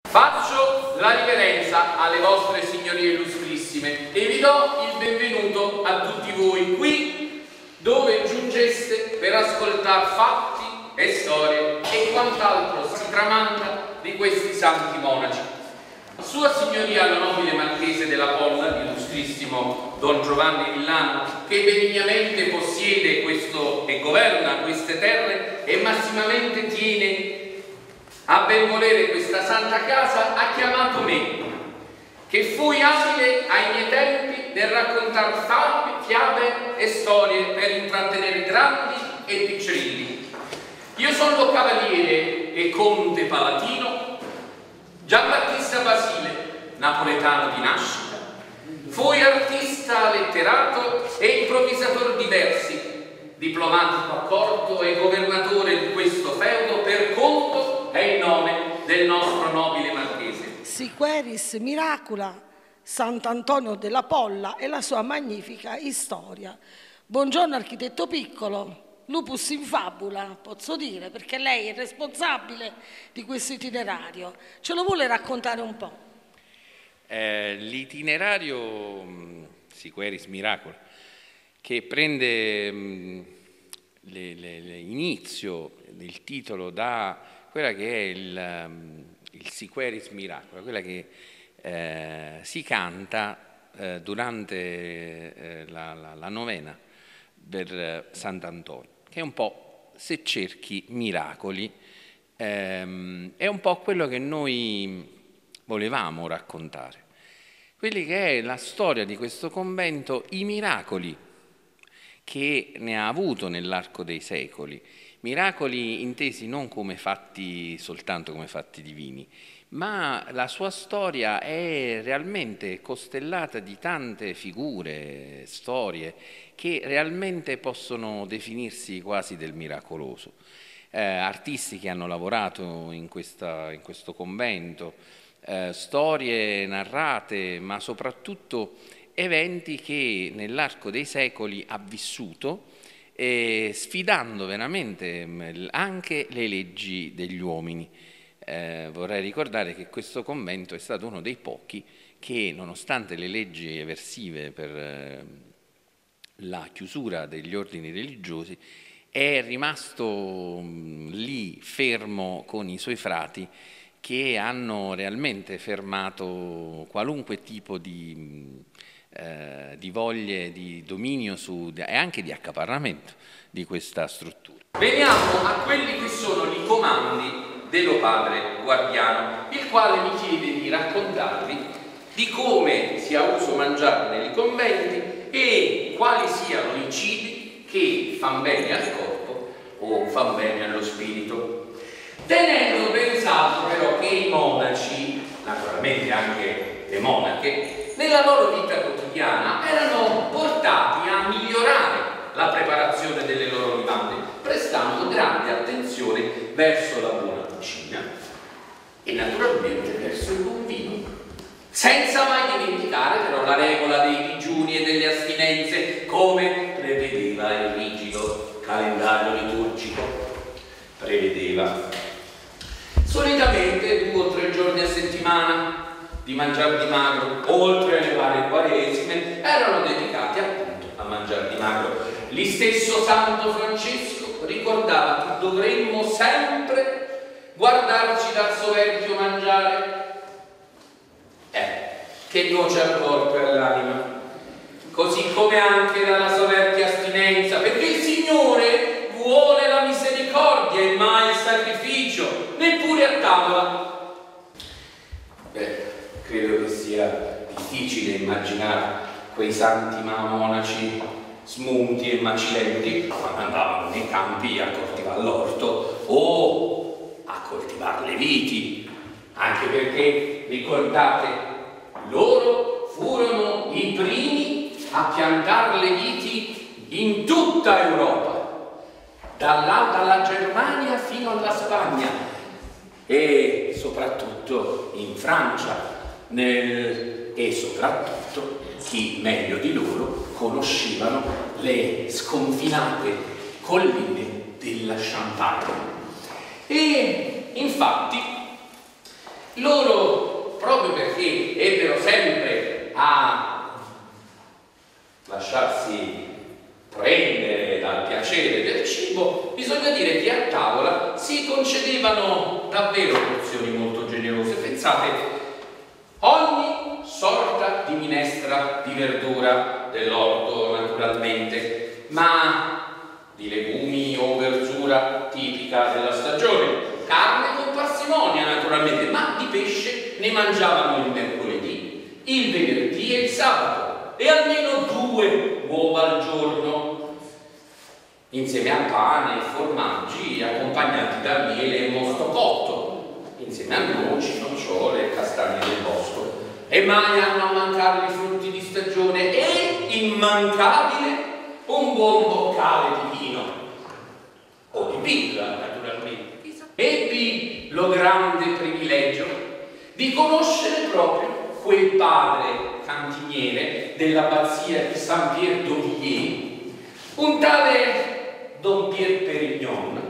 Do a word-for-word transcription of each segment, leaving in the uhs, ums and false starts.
Faccio la riverenza alle vostre signorie illustrissime e vi do il benvenuto a tutti voi qui dove giungeste per ascoltare fatti e storie e quant'altro si tramanda di questi santi monaci. Sua Signoria la nobile Marchese della Polla, illustrissimo Don Giovanni Villano, che benignamente possiede questo e governa queste terre e massimamente tiene a ben volere questa santa casa, ha chiamato me, che fui abile ai miei tempi nel raccontare fabbre, fiabe e storie per intrattenere grandi e piccirilli. Io sono lo cavaliere e conte palatino Giambattista Basile, napoletano di nascita. Fui artista letterato e improvvisatore di versi, diplomatico a corto e governatore di questo feudo per conto e in nome del nostro nobile marchese. Siqueris Miracula, Sant'Antonio della Polla e la sua magnifica storia. Buongiorno architetto Piccolo. Lupus in fabula, posso dire, perché lei è responsabile di questo itinerario. Ce lo vuole raccontare un po'? Eh, l'itinerario Siqueris Miracula, che prende mh, le, le, le inizio del titolo da quella che è il, um, il Siqueris Miracula, quella che eh, si canta eh, durante eh, la, la, la novena per Sant'Antonio, che è un po' se cerchi miracoli, ehm, è un po' quello che noi volevamo raccontare, quelli che è la storia di questo convento, i miracoli che ne ha avuto nell'arco dei secoli, miracoli intesi non come fatti soltanto come fatti divini, ma la sua storia è realmente costellata di tante figure, storie, che realmente possono definirsi quasi del miracoloso. Eh, artisti che hanno lavorato in, questa, in questo convento, eh, storie narrate, ma soprattutto eventi che nell'arco dei secoli ha vissuto, eh, sfidando veramente anche le leggi degli uomini. Eh, vorrei ricordare che questo convento è stato uno dei pochi che, nonostante le leggi eversive per eh, la chiusura degli ordini religiosi, è rimasto mh, lì fermo con i suoi frati, che hanno realmente fermato qualunque tipo di, mh, eh, di voglie di dominio su, e anche di accaparramento di questa struttura. Veniamo a quelli che sono i comandi dello padre guardiano, il quale mi chiede di raccontarvi di come si ha uso mangiare nei conventi e quali siano i cibi che fan bene al corpo o fan bene allo spirito, tenendo ben salvo però che i monaci, naturalmente anche le monache, nella loro vita quotidiana erano portati a migliorare la preparazione delle loro vivande, prestando grande attenzione verso la buona cucina e naturalmente verso il buon vino, senza mai dimenticare però la regola dei digiuni e delle astinenze, come prevedeva il rigido calendario liturgico. Prevedeva solitamente due o tre giorni a settimana di mangiare di magro, oltre alle varie quaresime, erano dedicati appunto a mangiare di magro. Lì stesso Santo Francesco ricordava che dovremmo sempre guardarci dal soverchio mangiare, eh, che nuoce al corpo e all'anima, così come anche dalla soverchia astinenza, perché il Signore vuole la misericordia e mai il sacrificio, neppure a tavola. Beh, credo che sia difficile immaginare quei santi monaci smunti e macilenti quando andavano nei campi a coltivare l'orto o a coltivare le viti, anche perché, ricordate, loro furono i primi a piantare le viti in tutta Europa, dalla, dalla Germania fino alla Spagna e soprattutto in Francia, nel, e soprattutto chi meglio di loro conoscevano le sconfinate colline della Champagne. E infatti Loro, proprio perché ebbero sempre a lasciarsi prendere dal piacere del cibo, bisogna dire che a tavola si concedevano davvero porzioni molto generose. Pensate, ogni sorta di minestra di verdura dell'orto naturalmente, ma di legumi o verdura tipica della stagione, carne con parsimonia naturalmente, ma di pesce ne mangiavano il mercoledì, il venerdì e il sabato, e almeno due uova al giorno, insieme a pane e formaggi accompagnati da miele e mosto cotto, insieme a noci, nocciole e castagne del bosco. E mai hanno a mancare i frutti di stagione e, immancabile, un buon boccale di vino o di birra naturalmente. Ebbi lo grande privilegio di conoscere proprio quel padre cantiniere dell'abbazia di Saint-Pierre d'Auvilliers, un tale Don Pierre Perignon,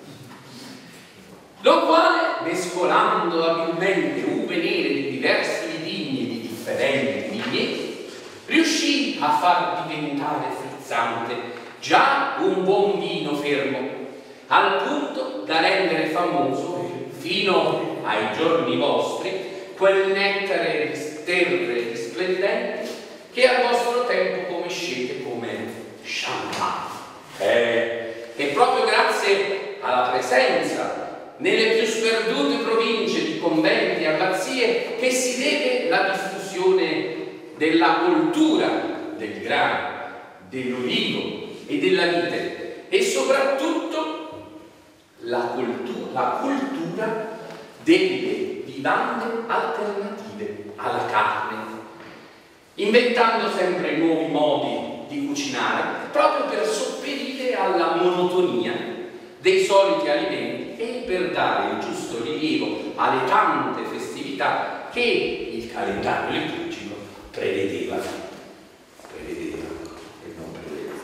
lo quale, mescolando abilmente uve nere di diversi vitigni e di differenti vigneti, riuscì a far diventare frizzante già un buon vino fermo, al punto da rendere famoso fino ai giorni vostri quel nettare di sterre risplendenti che al vostro tempo conoscete come champagne. Eh, e proprio grazie alla presenza nelle più sperdute province di conventi e abbazie che si deve la diffusione della coltura del grano, dell'olivo e della vite, e soprattutto la cultura, la cultura delle vivande alternative alla carne, inventando sempre nuovi modi di cucinare proprio per sopperire alla monotonia dei soliti alimenti e per dare il giusto rilievo alle tante festività che il calendario liturgico prevedeva. Prevedeva e non prevedeva.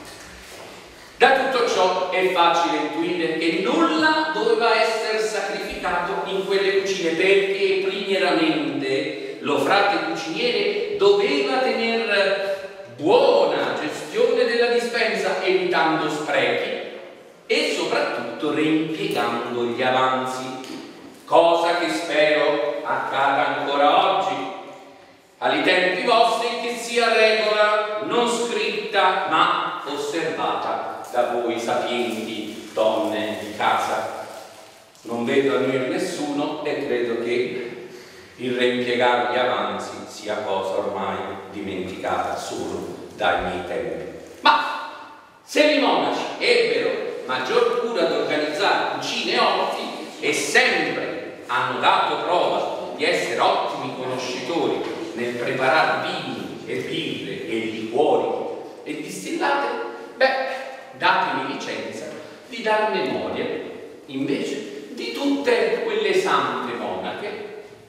Da tutto ciò è facile intuire che nulla doveva essere sacrificato in quelle cucine, perché primieramente lo frate cuciniere doveva tenere buona gestione della dispensa, evitando sprechi e soprattutto reimpiegando gli avanzi, cosa che spero accada ancora oggi, ai tempi vostri, che sia regola non scritta ma osservata da voi sapienti donne di casa. Non vedo a noi nessuno e credo che il reimpiegare gli avanzi sia cosa ormai dimenticata solo dai miei tempi. Ma se i monaci ebbero maggior cura di organizzare cucine e orti e sempre hanno dato prova di essere ottimi conoscitori nel preparare vini e birre e liquori e distillate, beh, datemi licenza di dar memoria invece di tutte quelle sante monache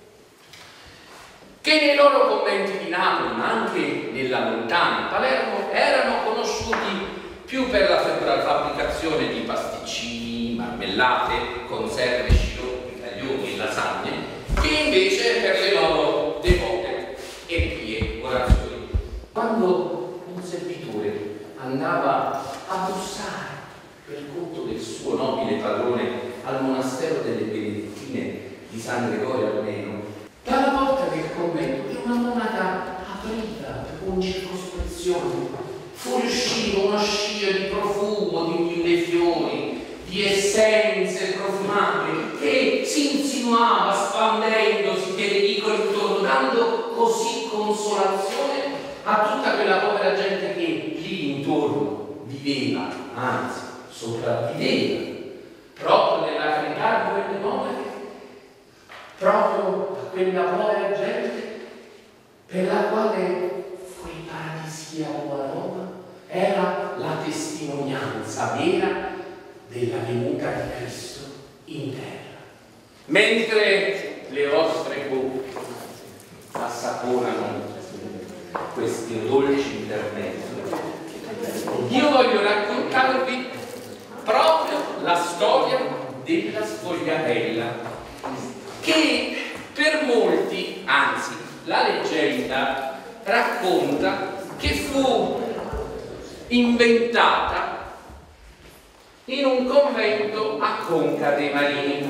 che nei loro conventi di Napoli, ma anche nella lontana Palermo, erano conosciuti più per la fabbricazione di pasticcini, marmellate, conserve, sciroppi, taglioni e lasagne, che invece per le loro devote e pie orazioni. Quando un servitore andava a bussare per conto del suo nobile padrone al monastero delle Benedettine di San Gregorio Armeno, dalla porta del convento una monaca apriva con circospezione, fuoriusciva una scia di profumo di mille fiori, di essenze profumate che si insinuava spandendosi per il vicolo intorno, dando così consolazione a tutta quella povera gente che lì intorno viveva, anzi sopravviveva, proprio nella carità di quelle monache, proprio a quella povera gente per la quale quel paradisiaco aroma era la testimonianza vera della venuta di Cristo in terra. Mentre le vostre bocche assaporano questi dolci intermezzi, io voglio raccontarvi proprio la storia della sfogliatella, che la leggenda racconta che fu inventata in un convento a Conca dei Marini,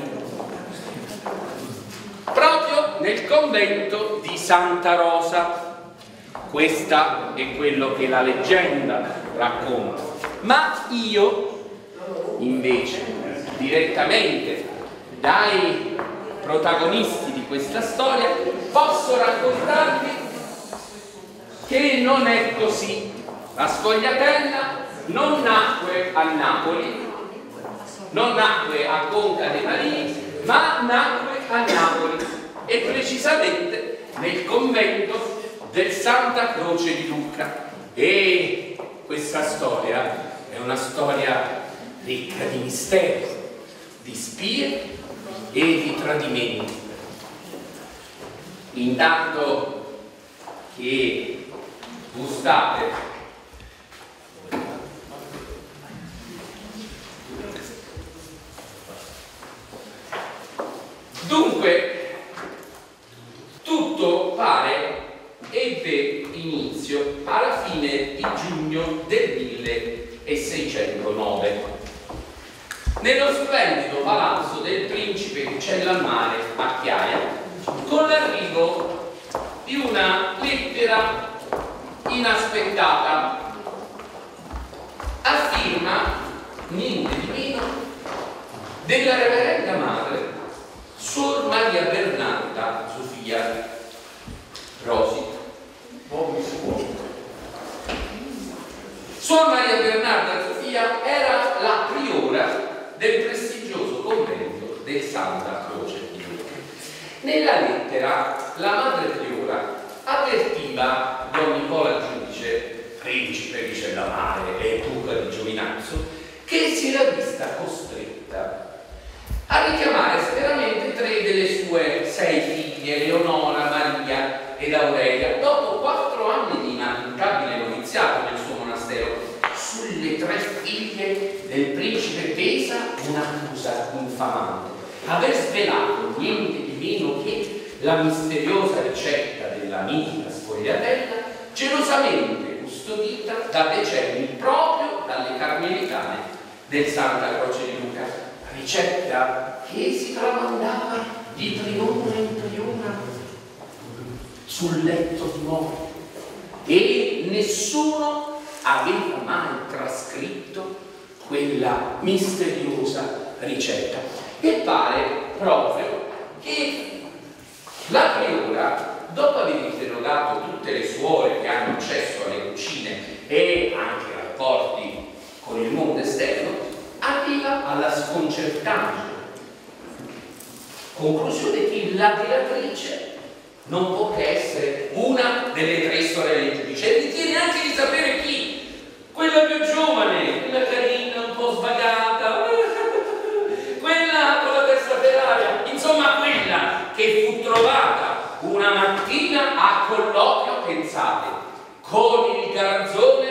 proprio nel convento di Santa Rosa. Questa è quello che la leggenda racconta, ma io invece direttamente dai protagonisti di questa storia posso raccontarvi che non è così. La sfogliatella non nacque a Napoli, non nacque a Conca dei Marini, ma nacque a Napoli e precisamente nel convento del Santa Croce di Lucca. E questa storia è una storia ricca di misteri, di spie e di tradimenti. Intanto che gustate dunque, tutto pare ebbe inizio alla fine di giugno del milleseicentonove nello splendido palazzo del principe di Cellammare a Chiaia, con l'arrivo di una lettera inaspettata a firma niente di meno della reverenda madre Suor Maria Bernarda Sofia Rosi. Suor Maria Bernarda Sofia era la priora del prestigioso convento del Santa Croce di Lucca. Nella lettera la madre priora avvertiva Don Nicola Giudice, principe di Cellamare e duca di Giovinazzo, che si era vista costretta a richiamare severamente tre delle sue sei figlie, Leonora, Maria ed Aurelia, dopo quattro anni di inapplicabile noviziato nel suo monastero. Sulle tre figlie del principe pesa un'accusa infamante: aver svelato niente di meno che la misteriosa ricetta della mitica sfogliatella, gelosamente custodita da decenni proprio dalle carmelitane del Santa Croce di Lucca. Ricetta che si tramandava di priora in priora sul letto di morte, e nessuno aveva mai trascritto quella misteriosa ricetta. E pare proprio che la priora, dopo aver interrogato tutte le suore che hanno accesso alle cucine e anche rapporti con il mondo esterno, arriva alla sconcertante conclusione che la delatrice non può che essere una delle tre sorelle giudice, e ritiene anche di sapere chi: quella più giovane, quella carina, un po' svagata, quella con la testa per aria, insomma quella che fu trovata una mattina a colloquio, pensate, con il garzone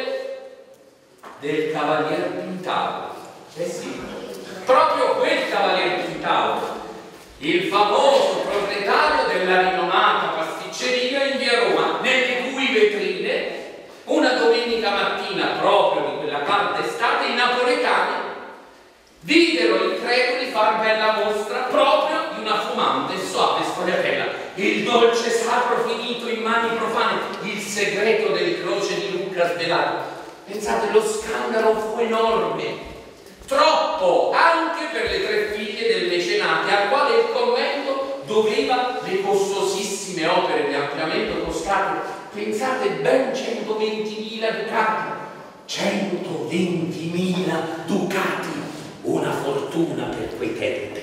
del cavalier Pintado. Eh sì, proprio quel cavalier Pintado, il famoso proprietario della rinomata pasticceria in via Roma, nelle cui vetrine una domenica mattina, proprio di quella calda estate, i napoletani videro increduli far bella mostra proprio di una fumante e soave sfogliatella, il dolce sacro finito in mani profane, il segreto del Croce di Lucca svelato. Pensate, lo scandalo fu enorme, troppo anche per le tre figlie del mecenate, al quale il convento doveva le costosissime opere di ampliamento costate. Pensate, ben centoventimila ducati. centoventimila ducati, una fortuna per quei tempi.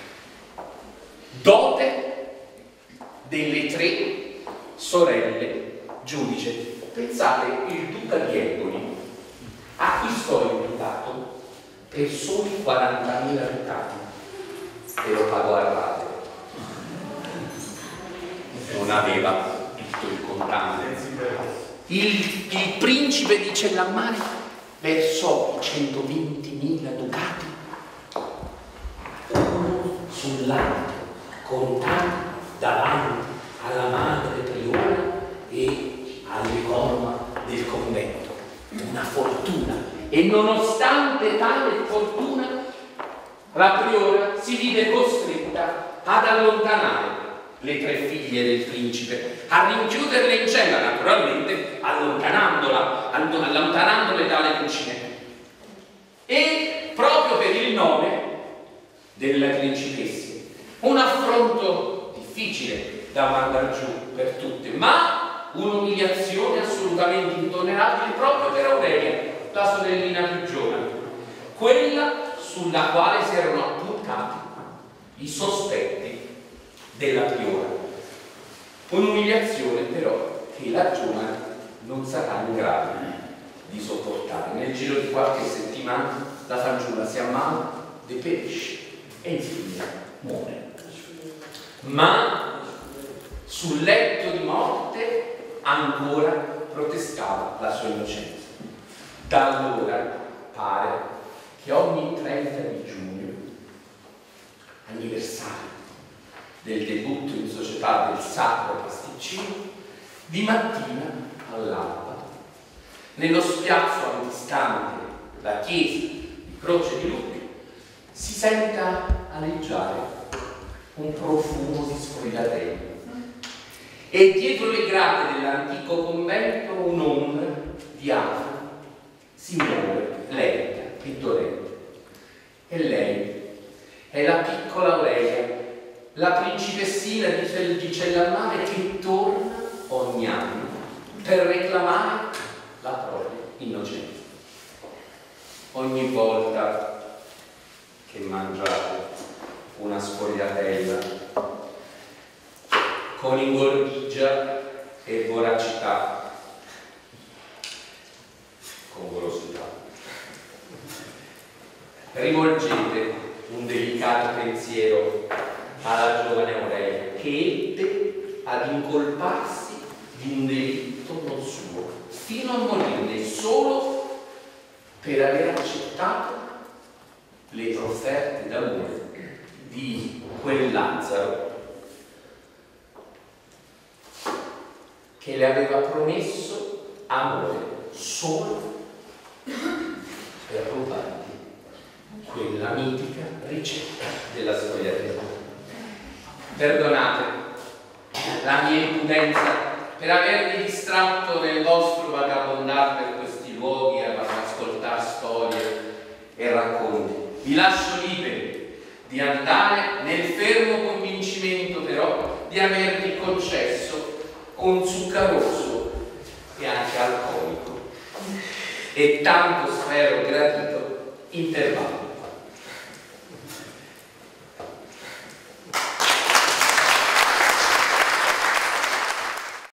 Dote delle tre sorelle giudice. Pensate, il duca di Eboli acquistò il ducato per soli quarantamila ducati e lo pagò a rate. Non aveva tutto il contante. Il, il principe di Cellammare versò centoventimila ducati uno sull'altro, contati davanti alla madre priora E nonostante tale fortuna, la priora si vide costretta ad allontanare le tre figlie del principe, a rinchiuderle in cella, naturalmente allontanandola, allontanandole dalle cucine. E proprio per il nome della principessa, un affronto difficile da mandar giù per tutte, ma un'umiliazione assolutamente intollerabile proprio per Aurelia, la sorellina più giovane, quella sulla quale si erano appuntati i sospetti della priora. Un'umiliazione però che la giovane non sarà in grado di sopportare. Nel giro di qualche settimana la fanciulla si ammala, deperisce e infine muore. Ma sul letto di morte ancora protestava la sua innocenza. Da allora pare che ogni trenta di giugno, anniversario del debutto in società del Sacro Pasticcino, di mattina all'alba, nello spiazzo antistante la chiesa di Croce di Lucca, si senta aleggiare un profumo di sfogliatelle e dietro le grate dell'antico convento un'ombra di afro si muove lenta e dolente. E lei è la piccola Aurelia, la principessina di, Cell- di Cellamare, che torna ogni anno per reclamare la propria innocenza. Ogni volta che mangiate una sfogliatella con ingordigia e voracità, con golosità, rivolgete un delicato pensiero alla giovane Aurelia, che ebbe ad incolparsi di un delitto non suo, fino a morirne solo per aver accettato le offerte d'amore di quel Lazzaro che le aveva promesso amore solo per rubargli quella mitica ricetta della sfogliatella. Perdonate la mia impudenza per avervi distratto nel vostro vagabondare per questi luoghi e ad ascoltare storie e racconti. Vi lascio liberi di andare nel fermo convincimento però di avervi concesso un zuccaroso e anche alcolico e tanto spero gradito intervento